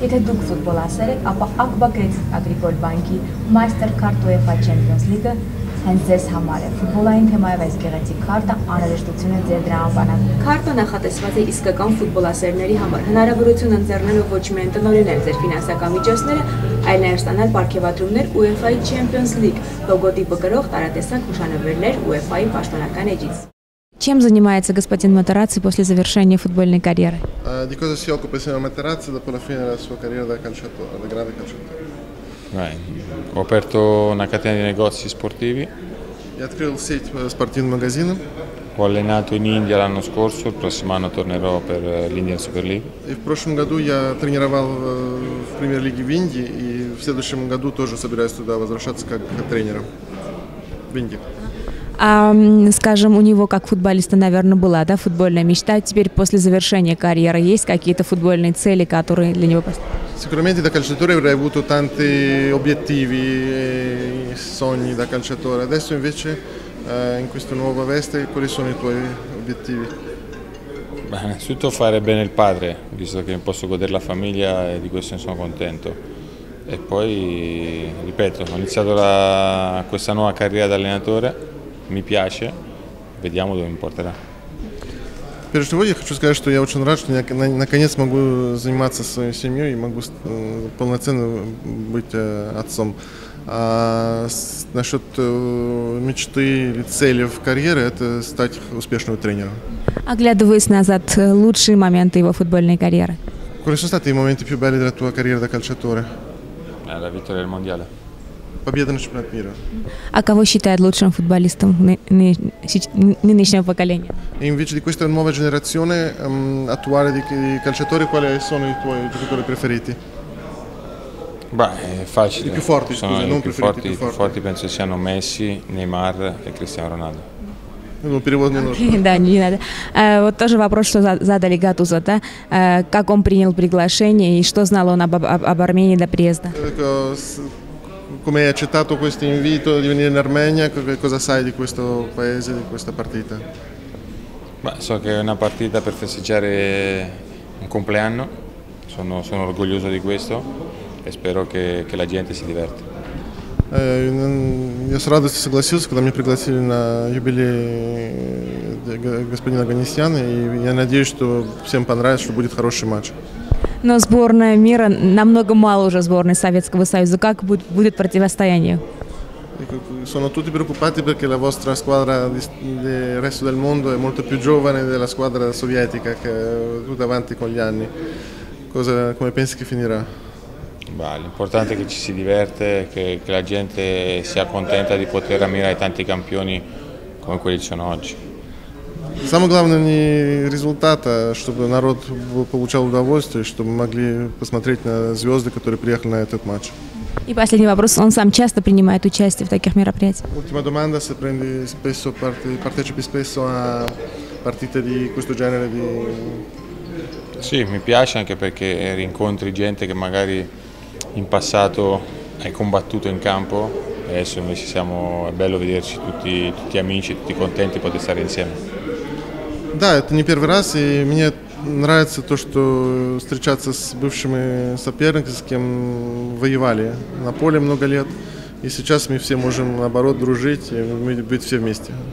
Եթե դուք ֆուտբոլասեր եք, ապա ակբագրեց Agricol Bank-ի Mastercard UEFA Champions League-ը հենց ձեզ համար է։ Ֆուտբոլային թեմայով այս գեղեցիկ քարտը անհրաժեշտություն է ձեր դրամապանակ։ Քարտը նախատեսված է իսկական ֆուտբոլասերների համար, հնարավորություն ընձեռնելով ոչ միայն տնօրինել ձեր ֆինանսական միջոցները, այլ նաև ստանալ պարգևատրումներ UEFA-ի Champions League լոգոտիպը կրող տարատեսակ հուշանվերներ UEFA-ի պաշտոնական էջից։ Чем занимается господин Матерацци после завершения футбольной карьеры? Di cosa si occupa il signor Materazzi dopo la fine della sua carriera da calciatore, da grande calciatore? Ho aperto una catena di negozi sportivi. Я открыл сеть спортивных магазинов. Ho allenato in India l'anno scorso, il prossimo anno tornerò per l'Indian Super League. И в прошлом году я тренировал в премьер-лиге в Индии, и в следующем году тоже собираюсь туда возвращаться как тренером в Индии. Скажем, у него как футболиста, наверное, была, да, футбольная мечта. Теперь после завершения карьеры есть какие-то футбольные цели, которые для него поставили? Sicuramente da calciatore avrei avuto tanti obiettivi e sogni da calciatore. Adesso invece in questa nuova veste quali sono i tuoi obiettivi? Beh, innanzitutto fare bene il padre, visto che posso godere la famiglia e di questo ne sono contento. E poi, ripeto, ho iniziato questa nuova carriera da allenatore. Mi piace, vediamo dove mi porterà. Прежде всего, я хочу сказать, что я очень рад, что я наконец могу заниматься своей семьей и могу полноценно быть отцом. А насчет мечты или цели в карьере – это стать успешным тренером. Оглядываясь назад, лучшие моменты его футбольной карьеры? Quali sono stati I momenti più belli della tua carriera da calciatore? La vittoria del mondiale. Победа на чемпионате мира. А кого считает лучшим футболистом нынешнего поколения? E invece di questa nuova generazione attuale di calciatori, quali sono I tuoi giocatori preferiti? Beh, è facile. I più forti, scusa, non preferiti, i più forti penso siano Messi, Neymar e Cristiano Ronaldo. Ну, перевод не нужен. Да, не надо. Вот тоже вопрос, что задали Гатузо, да? Как он принял приглашение и что знал он об Армении до приезда? Come hai accettato questo invito di venire in Armenia? Cosa sai di questo paese, di questa partita? Beh, so che è una partita per festeggiare un compleanno, sono orgoglioso di questo e spero che la gente si diverta. Я с радостью согласился, когда меня пригласили на юбилей господина Оганесяна, и я надеюсь, что всем понравится, что будет хороший матч. Но сборная мира намного мало уже сборной Советского Союза. Как будет противостояние? Sono tutti preoccupati perché la vostra squadra del resto del mondo è molto più giovane della squadra sovietica che è tutta avanti con gli anni. Come pensi che finirà? L'importante è che ci si diverte, che la gente sia contenta di poter ammirare tanti campioni come quelli che ci sono oggi. Самое главное не результат, а чтобы народ получал удовольствие, чтобы мы могли посмотреть на звезды, которые приехали на этот матч. И последний вопрос. Он сам часто принимает участие в таких meraprijatiях? Ultima domanda, se partecipi spesso a partite di questo genere di... Sì, mi piace anche perché rincontri gente che magari in passato hai combattuto in campo e adesso invece è bello vederci tutti amici, tutti contenti di poter stare insieme. Да, это не первый раз, и мне нравится то, что встречаться с бывшими соперниками, с кем воевали на поле много лет, и сейчас мы все можем, наоборот, дружить и быть все вместе.